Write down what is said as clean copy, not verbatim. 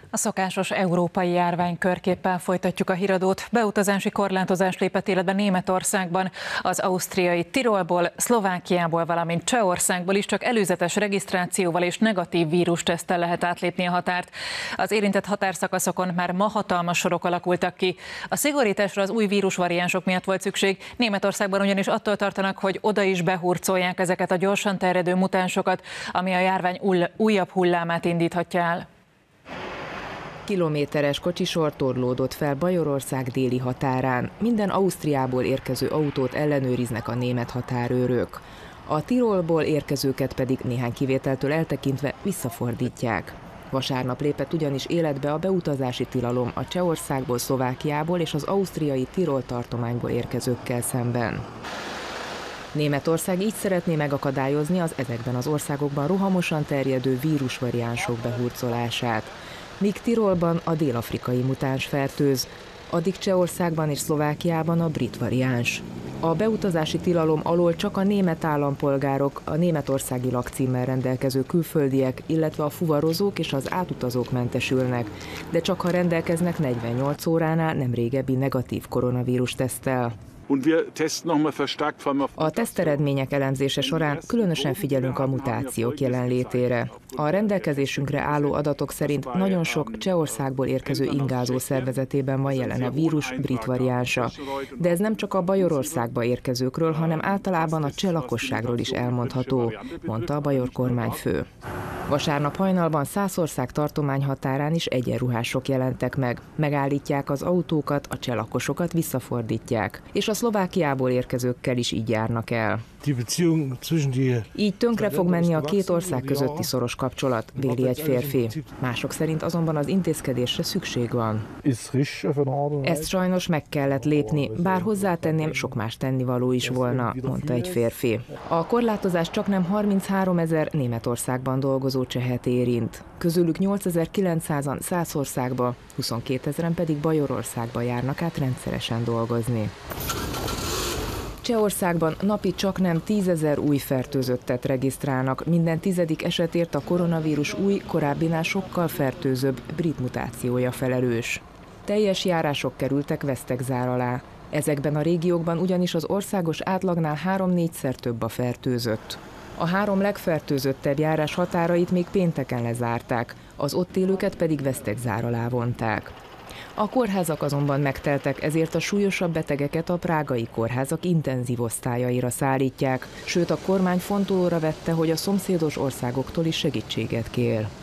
A szokásos európai járványkörképpel folytatjuk a híradót. Beutazási korlátozás lépett életbe Németországban, az ausztriai Tirolból, Szlovákiából, valamint Csehországból is csak előzetes regisztrációval és negatív vírusteszttel lehet átlépni a határt. Az érintett határszakaszokon már ma hatalmas sorok alakultak ki. A szigorításra az új vírusvariánsok miatt volt szükség. Németországban ugyanis attól tartanak, hogy oda is behurcolják ezeket a gyorsan terjedő mutánsokat, ami a járvány újabb hullámát indíthatja el. Kilométeres kocsisor torlódott fel Bajorország déli határán. Minden Ausztriából érkező autót ellenőriznek a német határőrök. A Tirolból érkezőket pedig néhány kivételtől eltekintve visszafordítják. Vasárnap lépett ugyanis életbe a beutazási tilalom a Csehországból, Szlovákiából és az ausztriai Tirol tartományból érkezőkkel szemben. Németország így szeretné megakadályozni az ezekben az országokban rohamosan terjedő vírusvariánsok behurcolását. Míg Tirolban a dél-afrikai mutáns fertőz, addig Csehországban és Szlovákiában a brit variáns. A beutazási tilalom alól csak a német állampolgárok, a németországi lakcímmel rendelkező külföldiek, illetve a fuvarozók és az átutazók mentesülnek, de csak ha rendelkeznek 48 óránál nem régebbi negatív koronavírus teszttel. A teszteredmények elemzése során különösen figyelünk a mutációk jelenlétére. A rendelkezésünkre álló adatok szerint nagyon sok Csehországból érkező ingázó szervezetében van jelen a vírus brit variánsa. De ez nem csak a Bajorországba érkezőkről, hanem általában a cseh lakosságról is elmondható, mondta a bajor kormányfő. Vasárnap hajnalban Szászország tartomány határán is egyenruhások jelentek meg. Megállítják az autókat, a cseh lakosokat visszafordítják. És a Szlovákiából érkezőkkel is így járnak el. Így tönkre fog menni a két ország közötti szoros kapcsolat, véli egy férfi. Mások szerint azonban az intézkedésre szükség van. Ezt sajnos meg kellett lépni, bár hozzátenném, sok más tennivaló is volna, mondta egy férfi. A korlátozás csaknem 33 000 Németországban dolgozó csehet érint. Közülük 8900-an Szászországba, 22 000-en pedig Bajorországba járnak át rendszeresen dolgozni. Csehországban napi csaknem 10 000 új fertőzöttet regisztrálnak, minden 10. esetért a koronavírus új, korábbinál sokkal fertőzőbb brit mutációja felelős. Teljes járások kerültek vesztegzár alá. Ezekben a régiókban ugyanis az országos átlagnál 3-4-szer több a fertőzött. A 3 legfertőzöttebb járás határait még pénteken lezárták, az ott élőket pedig vesztegzár alá vonták. A kórházak azonban megteltek, ezért a súlyosabb betegeket a prágai kórházak intenzív osztályaira szállítják, sőt a kormány fontolóra vette, hogy a szomszédos országoktól is segítséget kér.